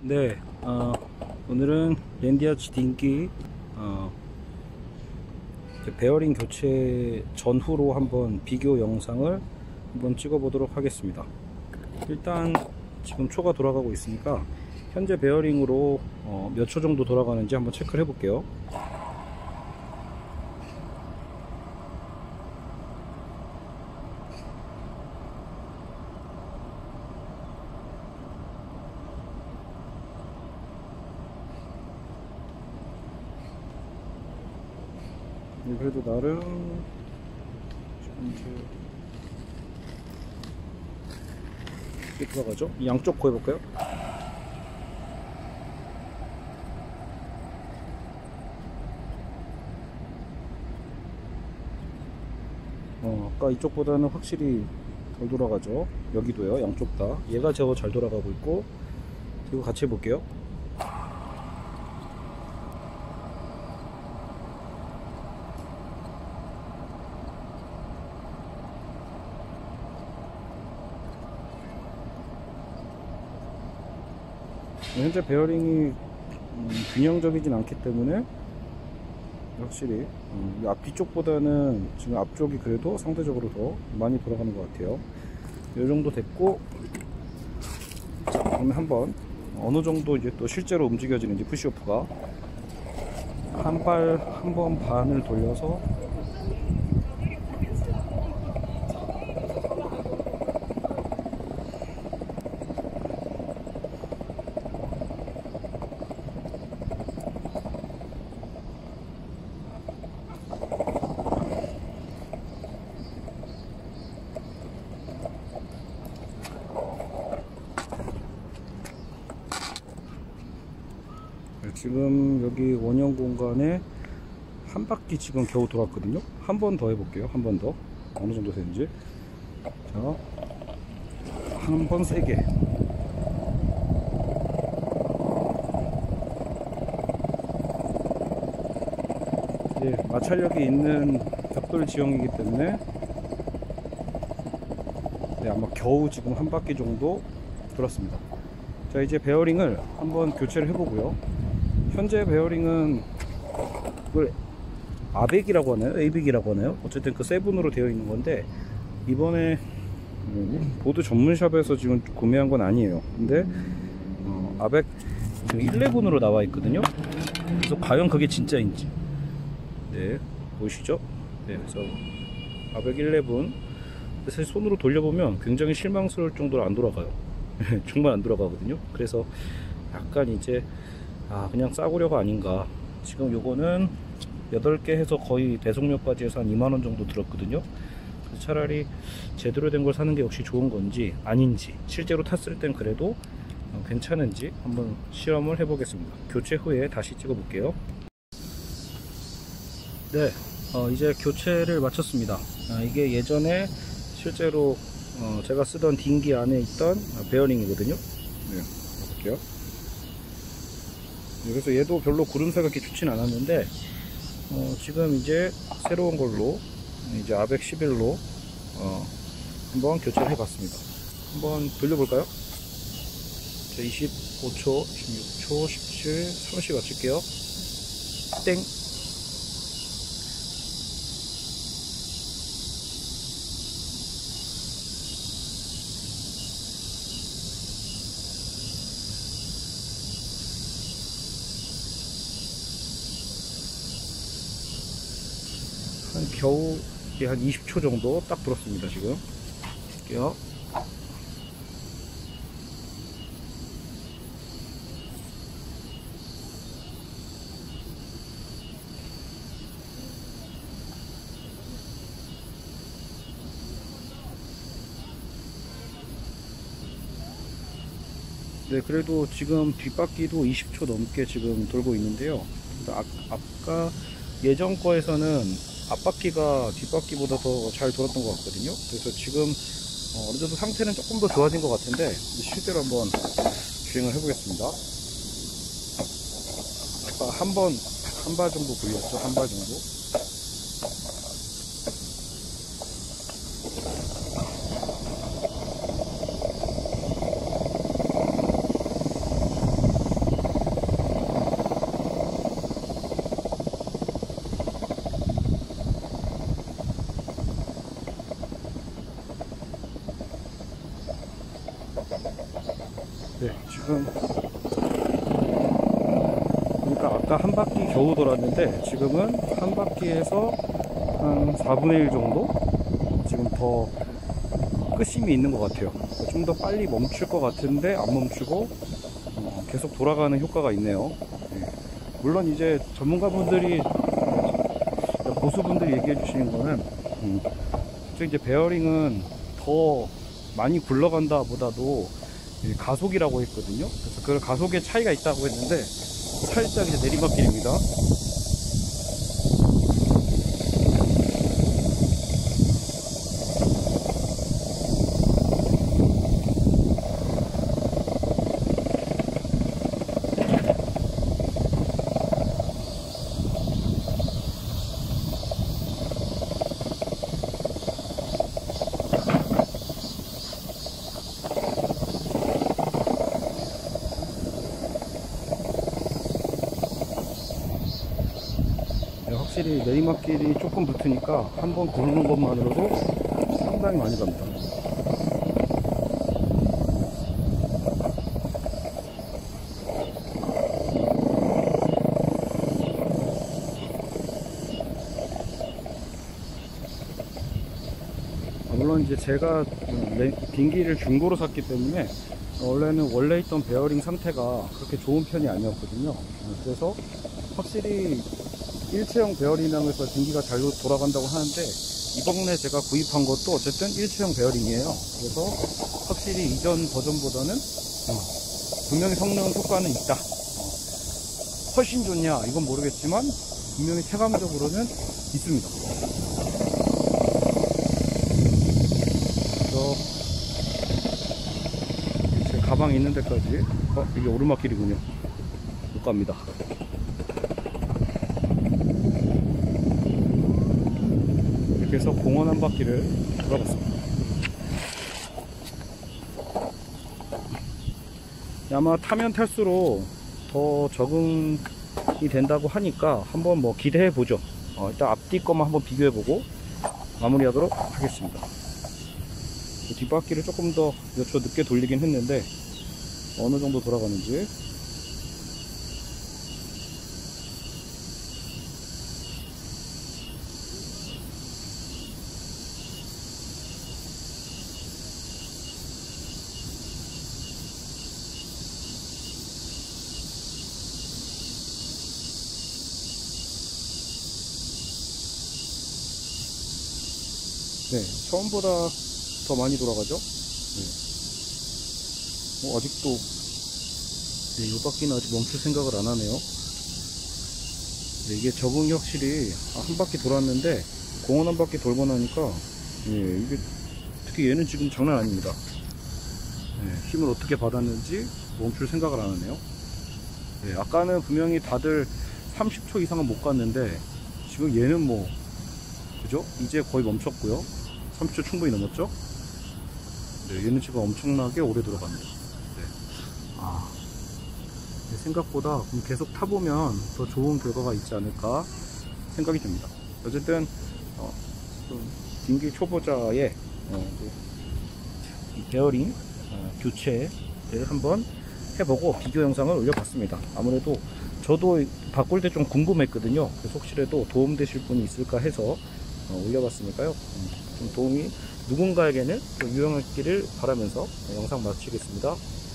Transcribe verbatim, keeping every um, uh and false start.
네, 어, 오늘은 랜디아치 딩기 어, 베어링 교체 전후로 한번 비교 영상을 한번 찍어 보도록 하겠습니다. 일단 지금 초가 돌아가고 있으니까 현재 베어링으로 어, 몇 초 정도 돌아가는지 한번 체크를 해 볼게요. 그래도 나름 이렇게 돌아가죠. 양쪽 코 해볼까요? 어, 아까 이쪽보다는 확실히 덜 돌아가죠. 여기도요. 양쪽 다. 얘가 제가 잘 돌아가고 있고, 그리고 같이 해볼게요. 현재 베어링이 음, 균형적이진 않기 때문에 확실히 음, 앞뒤쪽보다는 지금 앞쪽이 그래도 상대적으로 더 많이 돌아가는 것 같아요. 이 정도 됐고, 자, 그러면 한번 어느 정도 이제 또 실제로 움직여지는지 푸시오프가 한 발 한 번 반을 돌려서 지금 여기 원형 공간에 한 바퀴 지금 겨우 돌았거든요. 한 번 더 해볼게요. 한 번 더 어느 정도 되는지. 자, 한 번 세게. 네, 마찰력이 있는 벽돌 지형이기 때문에 네, 아마 겨우 지금 한 바퀴 정도 돌았습니다. 자, 이제 베어링을 한번 교체를 해보고요. 현재 베어링은 그걸 아백이라고 하나요? 에이백이라고 하나요? 어쨌든 그 세븐으로 되어 있는 건데, 이번에 보드 전문샵에서 지금 구매한 건 아니에요. 근데 어, 아백 십일으로 나와 있거든요. 그래서 과연 그게 진짜인지, 네, 보이시죠? 네, 그래서 아백 십일, 사실 손으로 돌려보면 굉장히 실망스러울 정도로 안 돌아가요. 정말 안 돌아가거든요. 그래서 약간 이제 아, 그냥 싸구려가 아닌가. 지금 요거는 여덟 개 해서 거의 배송료까지 해서 한 이만 원 정도 들었거든요. 그래서 차라리 제대로 된 걸 사는 게 역시 좋은 건지 아닌지, 실제로 탔을 땐 그래도 괜찮은지 한번 실험을 해 보겠습니다. 교체 후에 다시 찍어 볼게요. 네, 어, 이제 교체를 마쳤습니다. 아, 이게 예전에 실제로 어, 제가 쓰던 딩기 안에 있던 베어링이거든요. 네, 볼게요. 그래서 얘도 별로 구름새가 그렇게 좋진 않았는데, 어, 지금 이제 새로운 걸로 이제 아백 십일로 어, 한번 교체를 해 봤습니다. 한번 돌려볼까요? 자, 이십오 초, 이십육 초, 십칠, 삼십 맞출게요. 땡. 한 겨우 한 이십 초 정도 딱 불었습니다. 지금 볼게요. 네, 그래도 지금 뒷바퀴도 이십 초 넘게 지금 돌고 있는데요. 아, 아까 예전 거에서는 앞바퀴가 뒷바퀴보다 더 잘 돌았던 것 같거든요. 그래서 지금 어, 어느 정도 상태는 조금 더 좋아진 것 같은데, 실제로 한번 주행을 해보겠습니다. 아까 한 번, 한 발 정도 돌렸죠. 한 발 정도. 네, 지금 그러니까 아까 한 바퀴 겨우 돌았는데 지금은 한 바퀴에서 한 사분의 일 정도 지금 더 끄심이 있는 것 같아요. 좀 더 빨리 멈출 것 같은데 안 멈추고 어, 계속 돌아가는 효과가 있네요. 네. 물론 이제 전문가분들이 고수분들이 얘기해 주시는 거는 음, 이제 베어링은 더 많이 굴러간다 보다도 가속이라고 했거든요. 그래서 그 가속의 차이가 있다고 했는데 살짝 이제 내리막길입니다. 확실히 내리막길이 조금 붙으니까 한번 구르는 것만으로도 상당히 많이 갑니다. 물론 이제 제가 빙기를 중고로 샀기 때문에 원래는 원래 있던 베어링 상태가 그렇게 좋은 편이 아니었거든요. 그래서 확실히 일체형 베어링이라서 빙기가 잘 돌아간다고 하는데 이번에 제가 구입한 것도 어쨌든 일체형 베어링이에요. 그래서 확실히 이전 버전보다는 어, 분명히 성능 효과는 있다. 어, 훨씬 좋냐 이건 모르겠지만 분명히 체감적으로는 있습니다. 그래서 제 가방 있는 데까지 어 이게 오르막길이군요. 못 갑니다. 그래서 공원 한 바퀴를 돌아봤습니다. 아마 타면 탈수록 더 적응이 된다고 하니까 한번 뭐 기대해 보죠. 어, 일단 앞뒤 것만 한번 비교해 보고 마무리하도록 하겠습니다. 뒷바퀴를 조금 더 몇 초 늦게 돌리긴 했는데 어느 정도 돌아가는지. 네, 처음보다 더 많이 돌아가죠. 네. 어, 아직도 네, 이 바퀴는 아직 멈출 생각을 안 하네요. 네, 이게 적응이 확실히 한 바퀴 돌았는데 공원 한 바퀴 돌고 나니까 네, 이게 특히 얘는 지금 장난 아닙니다. 네, 힘을 어떻게 받았는지 멈출 생각을 안 하네요. 네, 아까는 분명히 다들 삼십 초 이상은 못 갔는데 지금 얘는 뭐 그죠? 이제 거의 멈췄고요. 삼십 초 충분히 넘었죠? 네, 얘는 지금 엄청나게 오래 들어갑니다. 네. 아, 네, 생각보다 계속 타보면 더 좋은 결과가 있지 않을까 생각이 듭니다. 어쨌든 어, 빙기 초보자의 어, 이 베어링 어, 교체를 한번 해보고 비교 영상을 올려봤습니다. 아무래도 저도 바꿀 때 좀 궁금했거든요. 그래서 혹시라도 도움되실 분이 있을까 해서 어, 올려봤으니까요. 음, 좀 도움이 누군가에게는 좀 유용했기를 바라면서 영상 마치겠습니다.